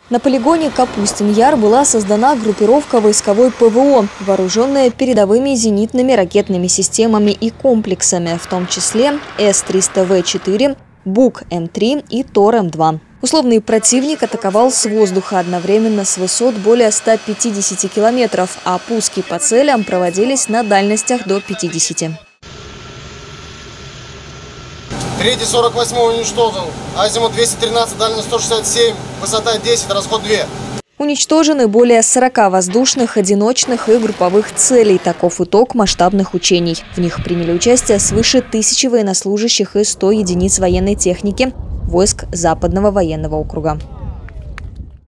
На полигоне Капустин-Яр была создана группировка войсковой ПВО, вооруженная передовыми зенитными ракетными системами и комплексами, в том числе С-300В4, БУК-М3 и ТОР-М2. Условный противник атаковал с воздуха одновременно с высот более 150 километров, а пуски по целям проводились на дальностях до 50. Третий 48-й уничтожен. Азимут 213, дальность 167, высота 10, расход 2. Уничтожены более 40 воздушных, одиночных и групповых целей. Таков итог масштабных учений. В них приняли участие свыше 1000 военнослужащих и 100 единиц военной техники войск Западного военного округа.